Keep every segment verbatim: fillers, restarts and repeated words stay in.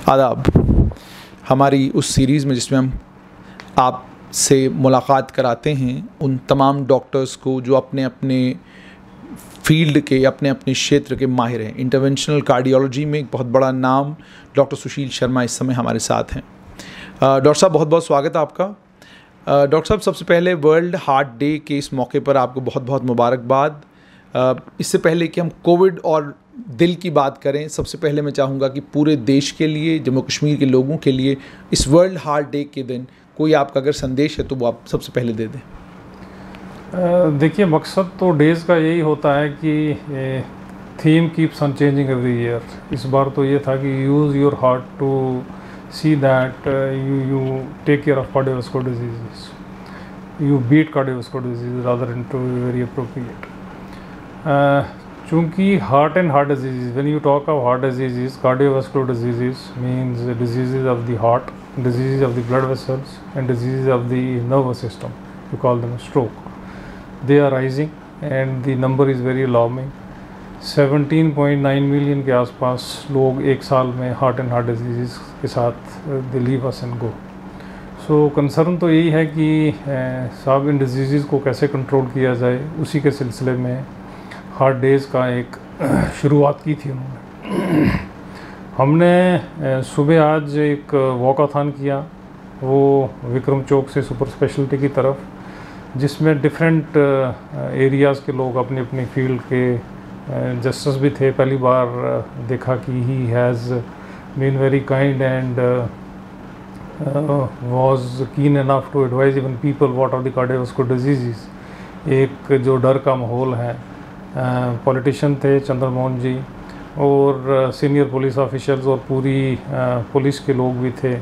आदाब। हमारी उस सीरीज़ में जिसमें हम आपसे मुलाकात कराते हैं उन तमाम डॉक्टर्स को जो अपने अपने फील्ड के अपने अपने क्षेत्र के माहिर हैं। इंटरवेंशनल कार्डियोलॉजी में एक बहुत बड़ा नाम डॉक्टर सुशील शर्मा इस समय हमारे साथ हैं। डॉक्टर साहब, बहुत बहुत स्वागत है आपका। डॉक्टर साहब, सबसे पहले वर्ल्ड हार्ट डे के इस मौके पर आपको बहुत बहुत मुबारकबाद। इससे पहले कि हम कोविड और दिल की बात करें, सबसे पहले मैं चाहूँगा कि पूरे देश के लिए, जम्मू कश्मीर के लोगों के लिए इस वर्ल्ड हार्ट डे के दिन कोई आपका अगर संदेश है तो वो आप सबसे पहले दे दें। देखिए, मकसद तो डेज़ का यही होता है कि theme keeps on changing every year. इस बार तो ये था कि use your heart to see that you you take care of cardiovascular disease, you beat cardiovascular disease rather than to be very appropriate. चूँकि heart and heart disease, when you talk of heart disease, cardiovascular disease means disease of the heart, disease of the blood vessels and disease of the nervous system, you call them stroke. They are rising and the number is very alarming. Seventeen point nine million के आसपास लोग एक साल में heart and heart disease के साथ they leave us and go. So concern तो यही है कि साहब इन डिजीज़ को कैसे कंट्रोल किया जाए। उसी के सिलसिले में हार्ट डेज़ का एक शुरुआत की थी उन्होंने। हमने सुबह आज एक वॉकाथॉन किया, वो विक्रम चौक से सुपर स्पेशलिटी की तरफ, जिसमें डिफरेंट एरियाज़ के लोग अपनी अपनी फील्ड के जस्टिस भी थे। पहली बार देखा कि he has been very kind and was keen enough to advise even people what are the cardiovascular disease. एक जो डर का माहौल है, पॉलिटिशियन थे चंद्रमोहन जी और सीनियर पुलिस ऑफिशियल्स और पूरी पुलिस के लोग भी थे।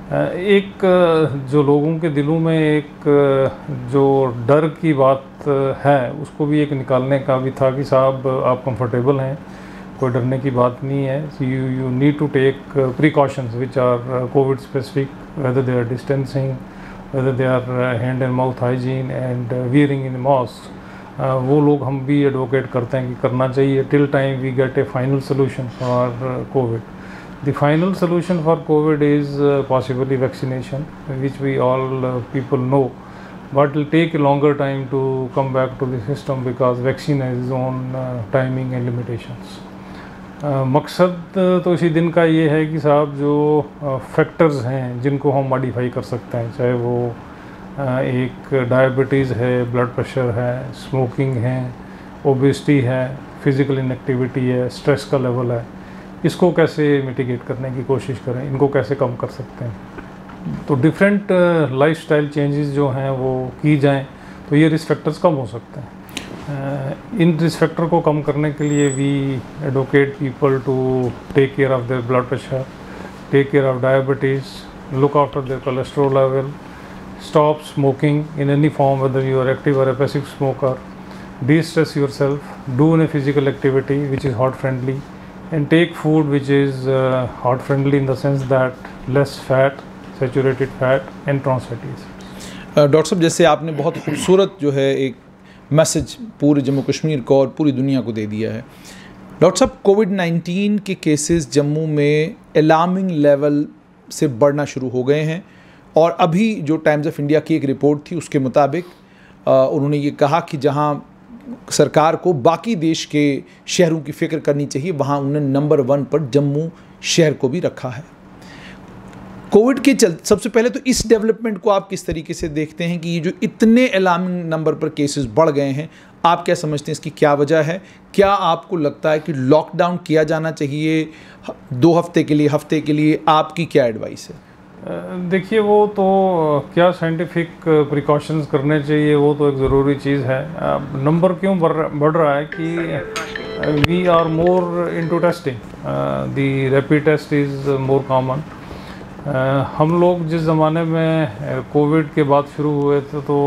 एक जो लोगों के दिलों में एक जो डर की बात है उसको भी एक निकालने का भी था कि साहब आप कंफर्टेबल हैं, कोई डरने की बात नहीं है। You you need to take precautions which are COVID specific, whether they are distancing, whether they are hand and mouth hygiene and wearing in mask. वो लोग हम भी एडवोकेट करते हैं कि करना चाहिए till time we get a final solution for COVID. The final solution for COVID is uh, possibly vaccination, which we all uh, people know, but it will take a longer time to come back to the system because vaccine has its own uh, timing and limitations. uh, मकसद तो इसी दिन का ये है कि साहब जो फैक्टर्स uh, हैं जिनको हम मॉडिफाई कर सकते हैं, चाहे वो uh, एक डायबिटीज़ है, ब्लड प्रेशर है, स्मोकिंग है, ओबेसिटी है, फिज़िकल इनएक्टिविटी है, स्ट्रेस का लेवल है, इसको कैसे मिटिगेट करने की कोशिश करें, इनको कैसे कम कर सकते हैं। तो डिफरेंट लाइफस्टाइल चेंजेस जो हैं वो की जाएं तो ये रिस्क फैक्टर्स कम हो सकते हैं। uh, इन रिस्क फैक्टर को कम करने के लिए we advocate people to take care of their blood pressure, take care of diabetes, look after their cholesterol level, stop smoking in any form, whether you are active or a passive smoker, de-stress yourself, do a physical activity which is heart friendly, and take food which is uh, heart friendly in the sense that less fat, saturated fat and trans fatty acids। Doctor साहब, जैसे आपने बहुत खूबसूरत जो है एक message पूरे जम्मू कश्मीर को और पूरी दुनिया को दे दिया है। डॉक्टर साहब, कोविड नाइन्टीन के केसेस जम्मू में अलार्मिंग लेवल से बढ़ना शुरू हो गए हैं और अभी जो टाइम्स ऑफ इंडिया की एक रिपोर्ट थी उसके मुताबिक उन्होंने ये कहा कि जहाँ सरकार को बाकी देश के शहरों की फ़िक्र करनी चाहिए, वहाँ उन्होंने नंबर वन पर जम्मू शहर को भी रखा है। कोविड के चल सबसे पहले तो इस डेवलपमेंट को आप किस तरीके से देखते हैं कि ये जो इतने अलार्मिंग नंबर पर केसेस बढ़ गए हैं, आप क्या समझते हैं इसकी क्या वजह है? क्या आपको लगता है कि लॉकडाउन किया जाना चाहिए दो हफ्ते के लिए, हफ्ते के लिए? आपकी क्या एडवाइस है? देखिए, वो तो क्या साइंटिफिक प्रिकॉशंस करने चाहिए, वो तो एक ज़रूरी चीज़ है। नंबर क्यों बढ़ बढ़ रहा है कि we are more into testing, the rapid test is more common. हम लोग जिस ज़माने में कोविड के बाद शुरू हुए थे तो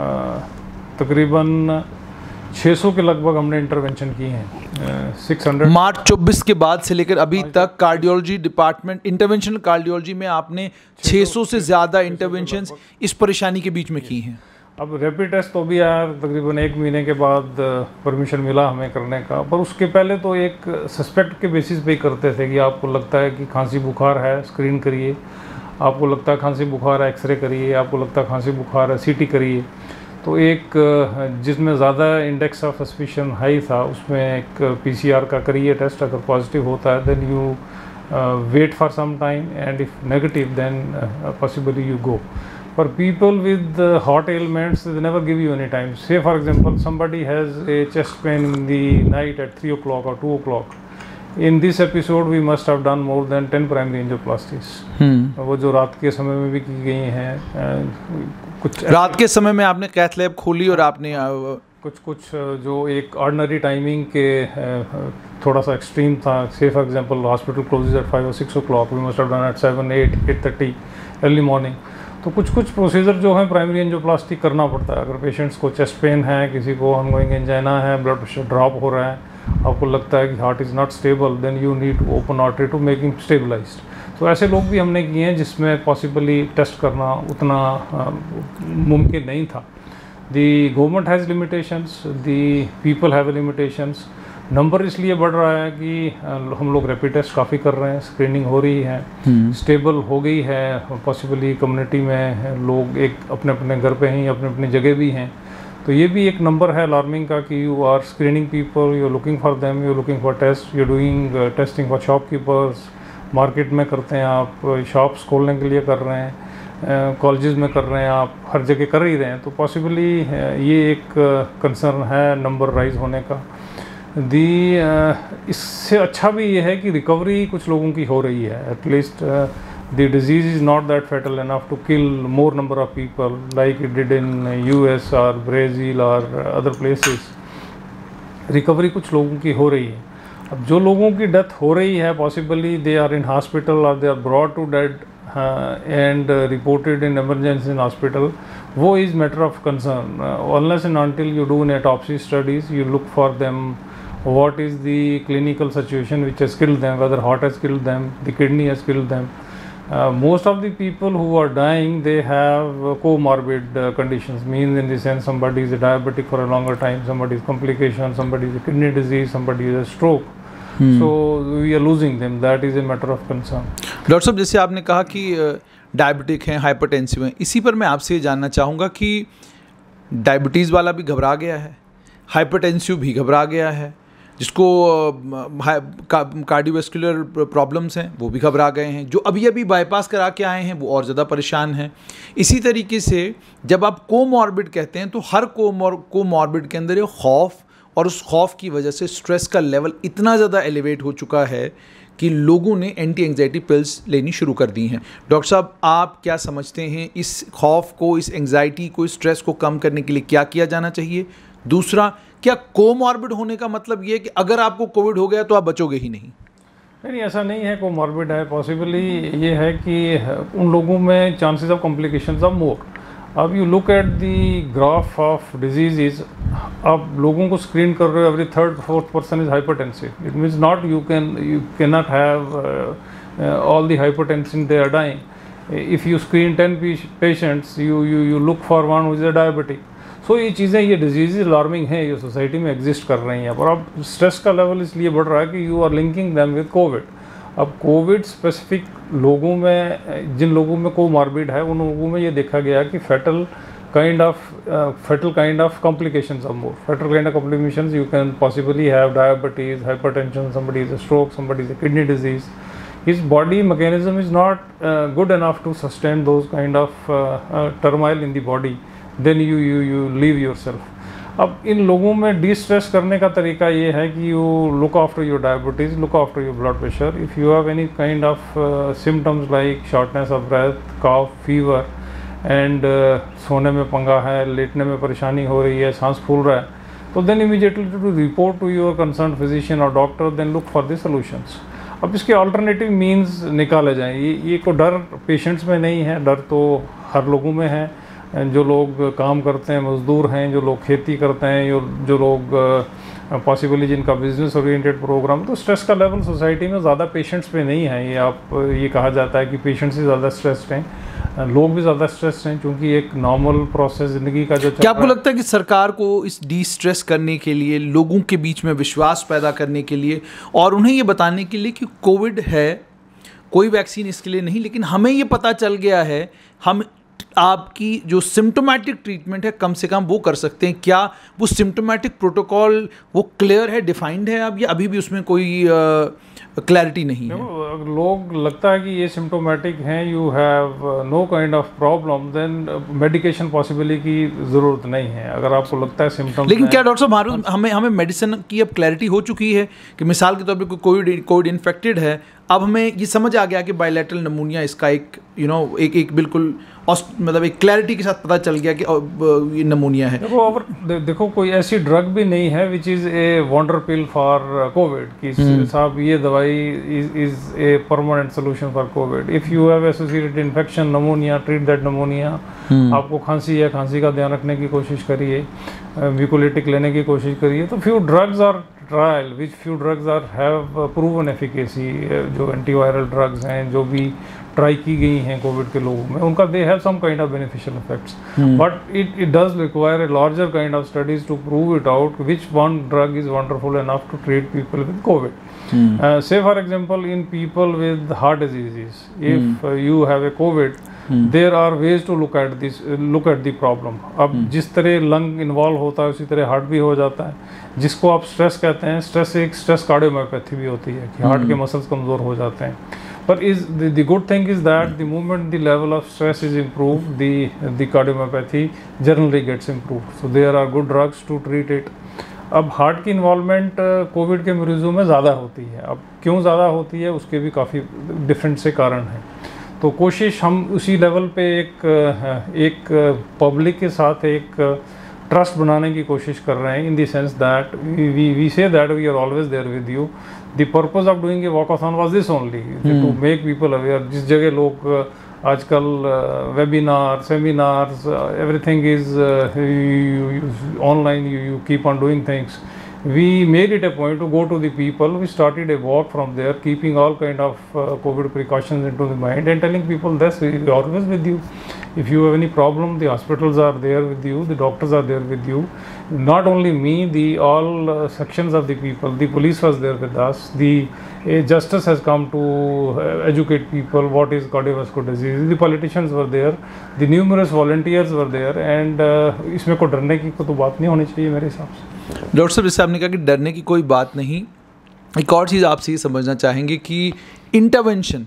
तकरीबन छह सौ के लगभग हमने इंटरवेंशन की हैं। सिक्स हंड्रेड मार्च चौबीस के बाद से लेकर अभी तक कार्डियोलॉजी डिपार्टमेंट, इंटरवेंशनल कार्डियोलॉजी में आपने छह सौ से ज़्यादा इंटरवेंशंस इस परेशानी के बीच में की हैं। अब रैपिड टेस्ट तो भी यार तकरीबन एक महीने के बाद परमिशन मिला हमें करने का, पर उसके पहले तो एक सस्पेक्ट के बेसिस पे ही करते थे कि आपको लगता है कि खांसी बुखार है स्क्रीन करिए, आपको लगता है खांसी बुखार है एक्सरे करिए, आपको लगता है खांसी बुखार है सीटी करिए। तो एक जिसमें ज़्यादा इंडेक्स ऑफ सस्पिशन हाई था उसमें एक पीसीआर का करिए टेस्ट, अगर पॉजिटिव होता है then you wait for some time and if negative then possibly you go. For people with uh, hot ailments, they never give you any time. Say for example, somebody has a chest pain in the night at three o'clock or two o'clock. In this episode, we must have done more than ten primary angioplasties. Hmm. वो जो रात के समय में भी की गई हैं, कुछ रात के समय में आपने कैथ लैब खोली और आपने कुछ कुछ जो एक ऑर्डिनरी टाइमिंग के थोड़ा सा एक्सट्रीम था। Say for example hospital closes at five or six o'clock, we must have done at seven at eight thirty early morning. तो कुछ कुछ प्रोसीजर जो है प्राइमरी एंजियोप्लास्टी करना पड़ता है। अगर पेशेंट्स को चेस्ट पेन है, किसी को ऑनगोइंग एंजाइना है, ब्लड प्रेशर ड्रॉप हो रहा है, आपको लगता है कि heart is not stable, then you need to open artery to make him stabilized. तो ऐसे लोग भी हमने किए हैं जिसमें पॉसिबली टेस्ट करना उतना मुमकिन नहीं था। The government has limitations, the people have limitations. Number इसलिए बढ़ रहा है कि हम लोग रैपिड टेस्ट काफ़ी कर रहे हैं, स्क्रीनिंग हो रही है, स्टेबल हो गई है, पॉसिबली कम्युनिटी में लोग एक अपने अपने घर पे हैं, अपने अपने जगह भी हैं। तो ये भी एक नंबर है अलार्मिंग का कि you are screening people, you are looking for them, you are looking for test, you are doing testing for shopkeepers, market में करते हैं आप, शॉप्स खोलने के लिए कर रहे हैं, कॉलेजेस में कर रहे हैं आप, हर जगह कर ही रहे हैं। तो पॉसिबली ये एक कंसर्न है नंबर राइज होने का। दी uh, इससे अच्छा भी ये है कि रिकवरी कुछ लोगों की हो रही है। At least the disease is not that fatal enough to kill more number of people like it did in US और ब्राज़ील और अदर प्लेसेस। रिकवरी कुछ लोगों की हो रही है। अब जो लोगों की डेथ हो रही है, possibly they are in hospital और they are brought to dead and reported in emergency in hospital, वो is matter of concern. Unless and until you do an autopsy studies, you look for them what is the clinical situation which has killed them, whether heart has killed them, the kidney has killed them. Uh, most of the people who are dying, they have uh, comorbid uh, conditions, means in the sense somebody is a diabetic for a longer time, somebody is complication, somebody is a kidney disease, somebody is a stroke. Hmm. So we are losing them. That is a matter of concern. Doctor साहब, जैसे आपने कहा कि diabetic हैं, hypertensive हैं, इसी पर मैं आपसे जानना चाहूँगा कि डायबिटीज़ वाला भी घबरा गया है, हाइपरटेंसिव भी घबरा गया है, जिसको कार्डियोवैस्कुलर प्रॉब्लम्स हैं वो भी घबरा गए हैं, जो अभी अभी बाईपास करा के आए हैं वो और ज़्यादा परेशान हैं। इसी तरीके से जब आप कोमॉर्बिड कहते हैं तो हर कोमॉर कोमॉर्बिड के अंदर ये खौफ, और उस खौफ की वजह से स्ट्रेस का लेवल इतना ज़्यादा एलिवेट हो चुका है कि लोगों ने एंटी एंग्जाइटी पिल्स लेनी शुरू कर दी हैं। डॉक्टर साहब, आप क्या समझते हैं, इस खौफ को, इस एंग्जाइटी को, इस स्ट्रेस को कम करने के लिए क्या किया जाना चाहिए? दूसरा, क्या कोमॉर्बिड होने का मतलब ये है कि अगर आपको कोविड हो गया तो आप बचोगे ही नहीं? नहीं, ऐसा नहीं है। कोमॉर्बिड है, पॉसिबली ये है कि उन लोगों में chances of complications of more. अब you look at the graph of disease, अब लोगों को स्क्रीन कर रहे हो, every third fourth person is hypertensive. It means not you can you can not have all the hypertension they are dying. If you screen ten patients, you you you look for one who is a diabetic. So ये चीज़ें, ये disease alarming है, ये society में exist कर रही हैं। और अब स्ट्रेस का लेवल इसलिए बढ़ रहा है कि you are linking them with COVID. अब कोविड स्पेसिफिक लोगों में, जिन लोगों में कोमॉर्बिड है, उन लोगों में ये देखा गया कि fatal kind of fatal kind of complications are more. Fatal kind of complications you can possibly have diabetes, hypertension, somebody is a stroke, somebody is a kidney disease. His body mechanism is not uh, good enough to sustain those kind of uh, uh, turmoil in the body. Then you you you leave yourself. अब इन लोगों में distress करने का तरीका ये है कि you look after your diabetes, look after your blood pressure. If you have any kind of symptoms like shortness of breath, cough, fever and सोने में पंगा है, लेटने में परेशानी हो रही है, सांस फूल रहा है, तो then immediately to report to your concern physician और doctor, then look for the solutions. अब इसके अल्टरनेटिव मीन्स निकाले जाएँ। ये ये को डर पेशेंट्स में नहीं है, डर तो हर लोगों में है। जो लोग काम करते हैं, मजदूर हैं, जो लोग खेती करते हैं, जो जो लोग पॉसिबली जिनका बिजनेस ओरिएंटेड प्रोग्राम, तो स्ट्रेस का लेवल सोसाइटी में ज़्यादा पेशेंट्स पे नहीं है। ये आप ये कहा जाता है कि पेशेंट्स ही ज़्यादा स्ट्रेस्ड हैं, लोग भी ज़्यादा स्ट्रेस्ड हैं, क्योंकि एक नॉर्मल प्रोसेस ज़िंदगी का जो क्या आपको लगता है कि सरकार को इस डी स्ट्रेस करने के लिए, लोगों के बीच में विश्वास पैदा करने के लिए और उन्हें ये बताने के लिए कि कोविड है, कोई वैक्सीन इसके लिए नहीं, लेकिन हमें ये पता चल गया है, हम आपकी जो सिम्टोमेटिक ट्रीटमेंट है कम से कम वो कर सकते हैं, क्या वो सिम्टोमेटिक प्रोटोकॉल वो क्लियर है, डिफाइंड है अब, या अभी भी उसमें कोई क्लैरिटी नहीं है? लोग लगता है कि ये सिम्टोमेटिक हैं, you have no kind of problem, then medication possibly की ज़रूरत नहीं है। अगर आपको लगता है सिम्टम्स, लेकिन क्या डॉक्टर साहब हमारे हमें हमें मेडिसिन की अब क्लैरिटी हो चुकी है कि मिसाल के तौर पे कोविड कोविड इन्फेक्टेड है, अब हमें ये समझ आ गया कि बायलैटरल नमूनिया इसका एक यू नो एक एक बिल्कुल मतलब एक क्लैरिटी के साथ पता चल गया कि ये नमूनिया है। देखो अगर देखो कोई ऐसी ड्रग भी नहीं है which is a wonder pill for COVID कि साहब ये दवाई is a permanent solution for COVID. If you have associated infection pneumonia, treat that pneumonia. आपको खांसी है, खांसी का ध्यान रखने की कोशिश करिए, म्यूकोलिटिक लेने की कोशिश करिए। तो few drugs are trial which few drugs are have proven efficacy, जो एंटीवायरल ड्रग्स हैं जो भी ट्राई की गई हैं कोविड के लोगों में, उनका they have some kind of beneficial effects, but it it does require a larger kind of studies to prove it out which one drug is wonderful enough to treat people with covid. Say for example in people with heart diseases, if you have a covid, there are ways to look at this look at the problem. अब hmm. जिस तरह lung involve होता है उसी तरह heart भी हो जाता है, जिसको आप स्ट्रेस कहते हैं। स्ट्रेस एक स्ट्रेस कार्डियोमायोपैथी भी होती है कि हार्ट hmm. के मसल्स कमज़ोर हो जाते हैं। But is the, the good thing is that the moment the level of stress is improved, the the cardiomyopathy generally gets improved. So there are good drugs to treat it. अब heart की involvement covid के मरीजों में ज़्यादा होती है। अब क्यों ज़्यादा होती है उसके भी काफ़ी डिफरेंट से कारण हैं। तो कोशिश हम उसी लेवल पे एक एक पब्लिक के साथ एक ट्रस्ट बनाने की कोशिश कर रहे हैं, in the sense that we we say that we are always there with you. The purpose of doing a walkathon was this only, to make people aware. जिस जगह लोग आजकल webinar, seminars, everything is online, you keep on doing things. We made it a point to go to the people. We started a walk from there, keeping all kind of uh, COVID precautions into the mind and telling people this, we are always with you. If you have any problem, the hospitals are there with you, the doctors are there with you. Not only me, the all uh, sections of the people, the police was there with us, the uh, justice has come to uh, educate people what is cardiovascular disease, the politicians were there, the numerous volunteers were there, and uh, इसमें कोई डरने की कोई तो बात नहीं होनी चाहिए मेरे हिसाब से। डॉक्टर साहब, जैसे आपने कहा कि डरने की कोई बात नहीं, एक और चीज़ आपसे ये समझना चाहेंगे कि इंटरवेंशन,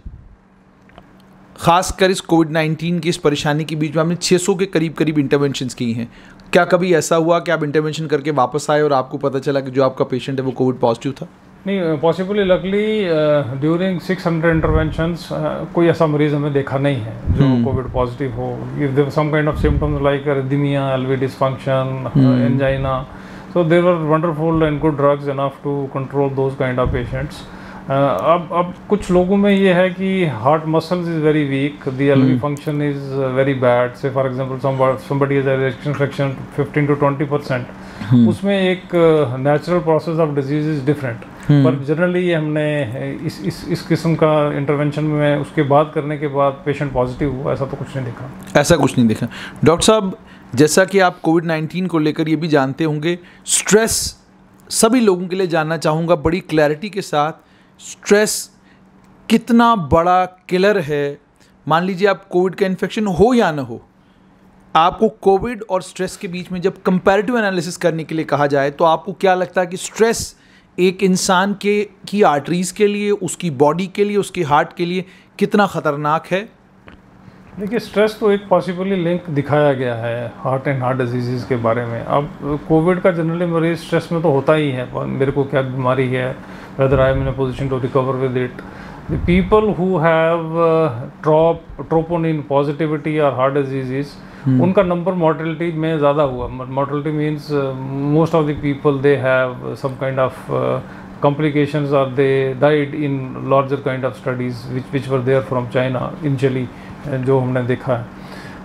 ख़ासकर इस कोविड नाइन्टीन की इस परेशानी के बीच में आपने छह सौ के करीब करीब इंटरवेंशंस की हैं। क्या कभी ऐसा हुआ कि आप इंटरवेंशन करके वापस आए और आपको पता चला कि जो आपका पेशेंट है वो कोविड पॉजिटिव था? नहीं, possibly luckily during six hundred interventions कोई ऐसा मरीज हमें देखा नहीं है जो कोविड पॉजिटिव हो। If there some kind of symptoms like arrhythmia, LV dysfunction, angina, so there were wonderful and good drugs enough to control those kind of patients. uh, अब अब कुछ लोगों में ये है कि heart muscles is very weak, the L V hmm. function is uh, very bad. Say for example somebody somebody has a ejection fraction fifteen to twenty percent. hmm. उसमें एक uh, natural process of disease is different. hmm. पर generally ये हमने इस इस इस किस्म का इंटरवेंशन में उसके बाद करने के बाद पेशेंट पॉजिटिव हुआ, ऐसा तो कुछ नहीं देखा। ऐसा कुछ नहीं देखा। डॉक्टर साहब, जैसा कि आप कोविड नाइन्टीन को लेकर ये भी जानते होंगे, स्ट्रेस सभी लोगों के लिए जानना चाहूँगा बड़ी क्लैरिटी के साथ, स्ट्रेस कितना बड़ा किलर है। मान लीजिए आप कोविड का इन्फेक्शन हो या ना हो, आपको कोविड और स्ट्रेस के बीच में जब कंपैरेटिव एनालिसिस करने के लिए कहा जाए तो आपको क्या लगता है कि स्ट्रेस एक इंसान के की आर्टरीज के लिए, उसकी बॉडी के लिए, उसके हार्ट के लिए कितना ख़तरनाक है? देखिए, स्ट्रेस तो एक पॉसिबली लिंक दिखाया गया है हार्ट एंड हार्ट डिजीज़ के बारे में। अब कोविड का जनरली मरीज स्ट्रेस में तो होता ही है, मेरे को क्या बीमारी है, whether I am in a position to recover with it. The people who have trop troponin positivity और हार्ट डिजीज़, उनका नंबर मॉर्टेलिटी में ज़्यादा हुआ। Mortality means most of the people they have some kind of complications or they died in larger kind of studies which which were there from China initially, जो हमने देखा है।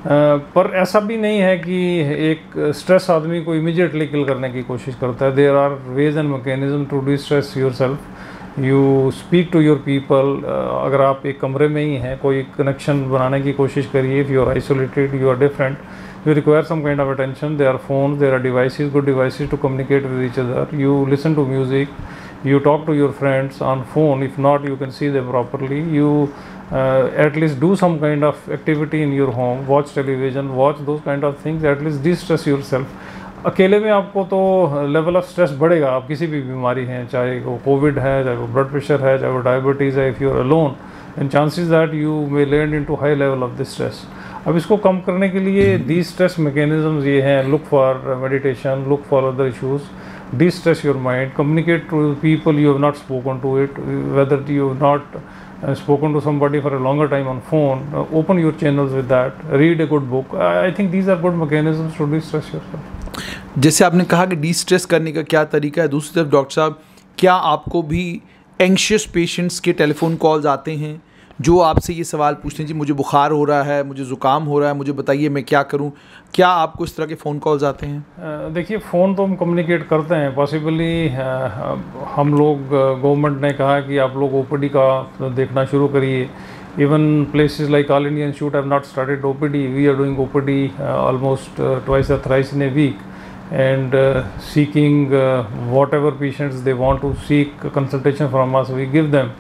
पर ऐसा भी नहीं है कि एक स्ट्रेस आदमी को इमीडिएटली किल करने की कोशिश करता है। There are ways and mechanism to distress your self. You speak to your people. अगर आप एक कमरे में ही हैं, कोई कनेक्शन बनाने की कोशिश करिए। If you are isolated, you are different, you require some kind of attention. There are phones, there are devices, good devices to communicate with each other. You listen to music, you talk to your friends on phone. If not, you can see them properly. You uh, at least do some kind of activity in your home, watch television, watch those kind of things, at least de-stress yourself. अकेले में आपको तो level of stress बढ़ेगा। आप किसी भी बीमारी हैं, चाहे वो कोविड है, चाहे वो ब्लड प्रेशर है, चाहे वो डायबिटीज़ है, if you are alone and chances that you may land into high level of the stress. अब इसको कम करने के लिए डी स्ट्रेस मैकेनिज्म्स ये हैं, look for meditation, look for other issues, destress your mind, communicate to people you have not spoken to it, whether you have not spoken to somebody for a longer time on phone, uh, open your channels with that, read a good book. I, I think these are good mechanisms to de-stress yourself. जैसे आपने कहा कि D stress करने का क्या तरीका है, दूसरी तरफ डॉक्टर साहब, क्या आपको भी एंशियस पेशेंट्स के टेलीफोन कॉल्स आते हैं जो आपसे ये सवाल पूछते हैं, जी मुझे बुखार हो रहा है, मुझे ज़ुकाम हो रहा है, मुझे बताइए मैं क्या करूं? क्या आपको इस तरह के फ़ोन कॉल्स आते हैं? uh, देखिए, फ़ोन तो हम कम्युनिकेट करते हैं। पॉसिबली uh, हम लोग गवर्नमेंट uh, ने कहा कि आप लोग ओपीडी का देखना शुरू करिए। Even places like All India Institute have not started OPD. We are doing OPD almost twice और thrice in a week and uh, seeking uh, whatever patients they want to seek consultation from us, we give them.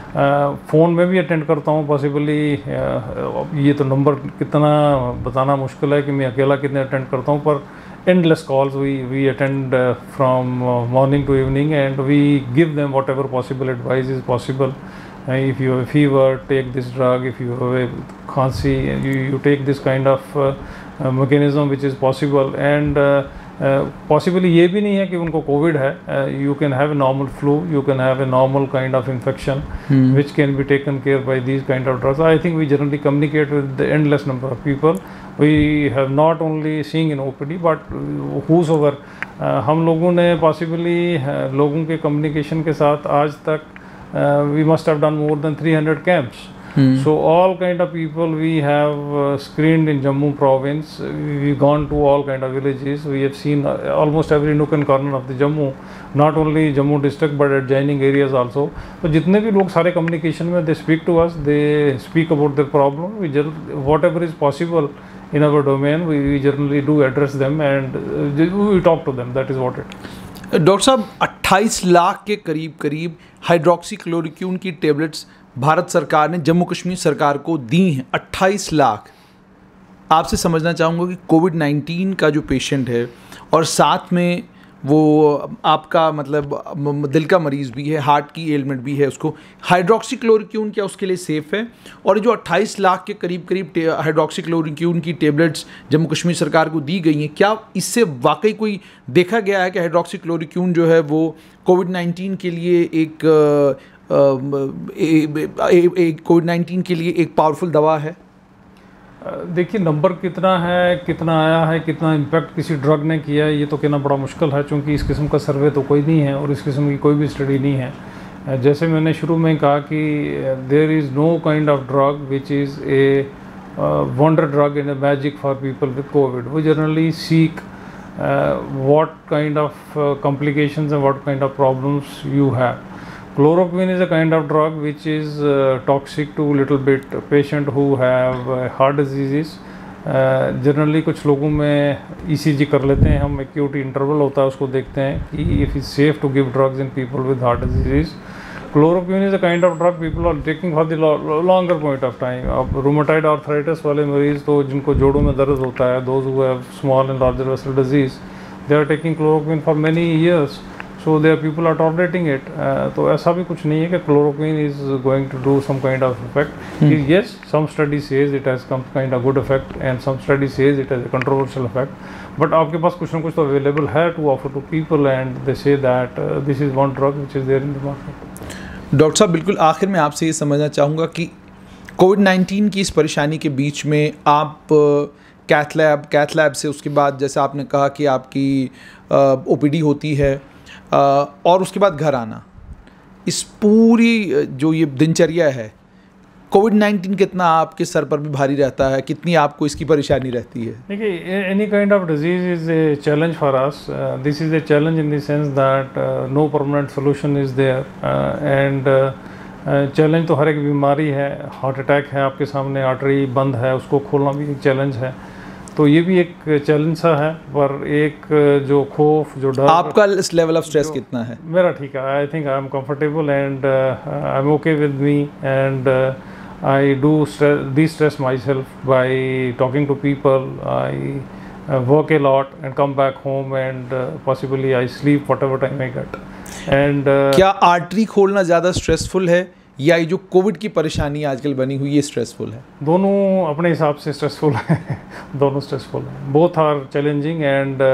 Phone uh, में भी attend करता हूँ possibly. uh, ये तो number कितना बताना मुश्किल है कि मैं अकेला कितने अटेंड करता हूँ, पर endless calls we we attend uh, from uh, morning to evening, and we give them whatever possible advice is possible. Uh, if you have a fever, take this drug. If you have a khansi, you, you take this kind of uh, uh, mechanism which is possible. And uh, possibly uh, ये भी नहीं है कि उनको covid है। You can have a normal flu, you can have a normal kind of infection which can be taken care by these kind of drugs. I think we generally communicate with the endless number of people. We have not only seeing in OPD but whose over. हम लोगों ने possibly uh, लोगों के communication के साथ आज तक we must have done more than three hundred camps. Hmm. So all kind of people we have uh, screened in Jammu province. We've gone to all kind of villages. We have seen uh, almost every nook and corner of the Jammu, not only Jammu district but adjoining areas also. So जितने भी लोग सारे communication में they speak to us, they speak about their problem. We just, whatever is possible in our domain, we, we generally do address them and uh, we talk to them. That is what it is. Doctor साहब, अट्ठाईस लाख के करीब करीब hydroxychloroquine की tablets Bharat सरकार ने जम्मू कश्मीर सरकार को दी हैं। अट्ठाईस लाख। आपसे समझना चाहूँगा कि कोविड नाइन्टीन का जो पेशेंट है और साथ में वो आपका मतलब दिल का मरीज़ भी है, हार्ट की एलिमेंट भी है, उसको हाइड्रोक्सीक्लोरोक्विन क्या उसके लिए सेफ़ है? और जो अट्ठाईस लाख के करीब करीब हाइड्रोक्सीक्लोरोक्विन की टेबलेट्स जम्मू कश्मीर सरकार को दी गई हैं, क्या इससे वाकई कोई देखा गया है कि हाइड्रोक्सीक्लोरोक्विन जो है वो कोविड नाइन्टीन के लिए एक कोविड नाइन्टीन के लिए एक पावरफुल दवा है? देखिए, नंबर कितना है, कितना आया है, कितना इम्पैक्ट किसी ड्रग ने किया है, ये तो कहना बड़ा मुश्किल है, क्योंकि इस किस्म का सर्वे तो कोई नहीं है और इस किस्म की कोई भी स्टडी नहीं है। जैसे मैंने शुरू में कहा कि there is no kind of drug which is a wonder drug in a magic for people with covid. We generally seek what kind of complications and what kind of problems you have. Chloroquine is a kind of drug which is uh, toxic to little bit patient who have uh, heart diseases. Generally uh, कुछ लोगों में E C G कर लेते हैं हम, acute interval होता है उसको देखते हैं कि if is safe to give drugs in people with heart disease. Chloroquine is a kind of drug people are taking for the longer point of time. अब रूमेटाइड आर्थराइटिस वाले मरीज़ तो जिनको जोड़ों में दर्द होता है, those who have small and larger vessel disease, they are taking chloroquine for many years. So there people are tolerating it. Uh, तो ऐसा भी कुछ नहीं है कि chloroquine is going to do some kind of effect. Hmm. Yes, some study says it has some kind of good effect and some study says it has a controversial effect. But आपके पास कुछ ना कुछ तो available है to offer to people and they say that uh, this is one drug which is there in the market. Doctor साहब, बिल्कुल आखिर में आपसे ये समझना चाहूँगा कि कोविड नाइन्टीन की इस परेशानी के बीच में आप कैथ लैब कैथ लैब से उसके बाद जैसे आपने कहा कि आपकी ओ पी डी होती है और उसके बाद घर आना, इस पूरी जो ये दिनचर्या है, कोविड नाइन्टीन कितना आपके सर पर भी भारी रहता है, कितनी आपको इसकी परेशानी रहती है? देखिए, any kind of disease is a challenge for us. This is a challenge in the sense that no permanent solution is there, and challenge तो हर एक बीमारी है. हार्ट अटैक है आपके सामने, आर्टरी बंद है, उसको खोलना भी एक चैलेंज है. तो ये भी एक चैलेंज सा है. पर एक जो खौफ, जो डर. आपका इस लेवल ऑफ स्ट्रेस कितना है? मेरा ठीक है. I think I am comfortable and I am okay with me, and I do stress, de-stress myself by talking to people. I uh, work a lot and come back home, and uh, possibly I sleep whatever time I get. And uh, क्या artery खोलना ज़्यादा stressful है या ये जो Covid की परेशानी आजकल बनी हुई है स्ट्रेसफुल है? दोनों अपने हिसाब से स्ट्रेसफुल है. दोनों स्ट्रेसफुल है. Both are challenging. एंड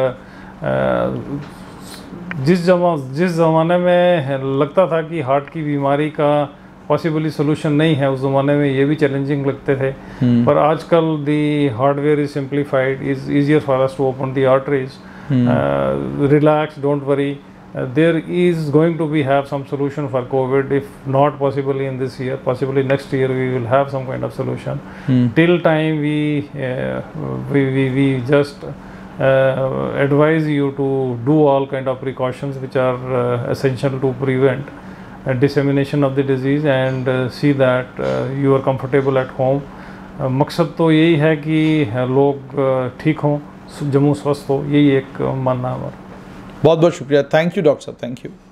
जिस जमा जिस ज़माने में लगता था कि हार्ट की बीमारी का पॉसिबली सोल्यूशन नहीं है, उस ज़माने में ये भी चैलेंजिंग लगते थे. hmm. पर आजकल the hardware is simplified, is easier for us to open the arteries. Relax, don't worry, there is going to be have some solution for covid. If not possibly in this year, possibly next year we will have some kind of solution. Till time we we we just advise you to do all kind of precautions which are uh, essential to prevent uh, dissemination of the disease, and uh, see that uh, you are comfortable at home. uh, मकसद तो यही है कि लोग ठीक हों, जम्मू स्वस्थ हो, यही एक मानना है हमारा. बहुत बहुत शुक्रिया. थैंक यू डॉक्टर साहब. Thank you.